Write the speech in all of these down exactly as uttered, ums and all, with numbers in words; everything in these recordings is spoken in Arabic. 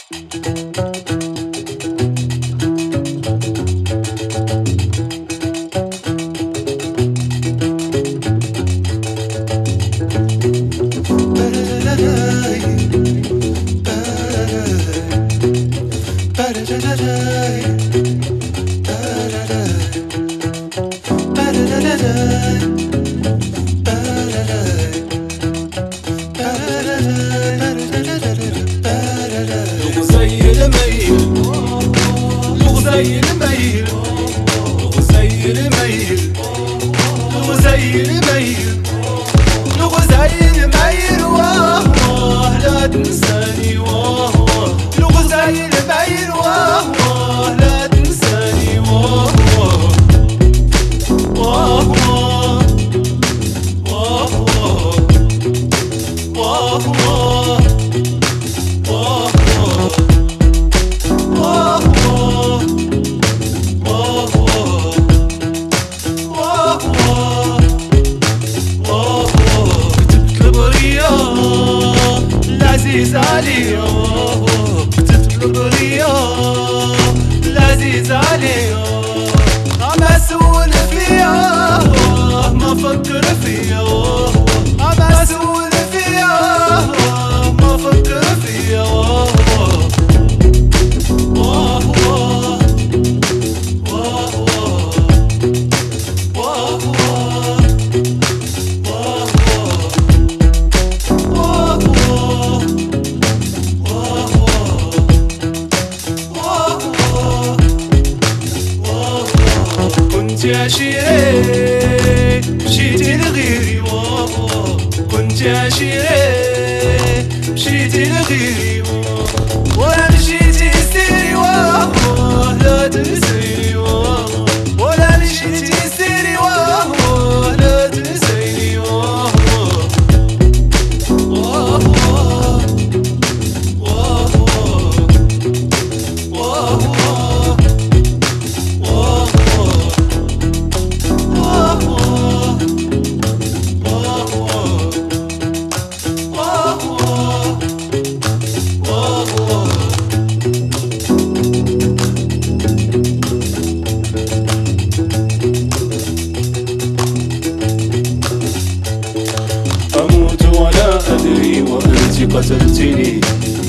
قتلتني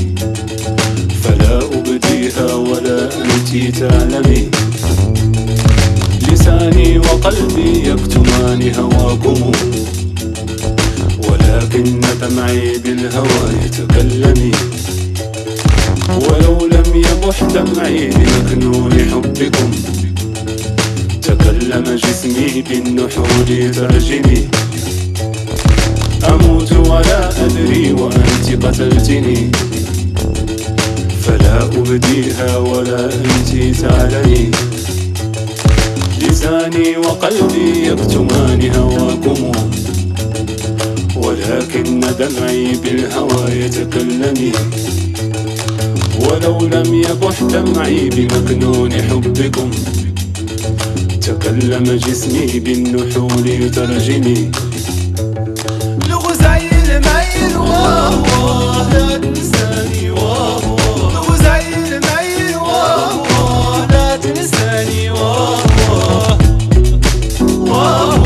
فلا أبديها ولا أنت تعلمي. لساني وقلبي يكتمان هواكم ولكن دمعي بالهوى يتكلمي. ولو لم يبح دمعي بمكنون حبكم تكلم جسمي بالنحول ترجمي. أموت ولا أدري وأنت قتلتني فلا أبديها ولا أنت تعلمي. لساني وقلبي يكتمان هواكم ولكن دمعي بالهوى يتكلمي. ولو لم يبح دمعي بمكنون حبكم تكلم جسمي بالنحول يترجمي. لغزي الميل واه لا تنساني واه لغزي الميل واه لا تنساني واه واه